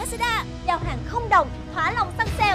Lazada, giao hàng không đồng, thỏa lòng săn sale.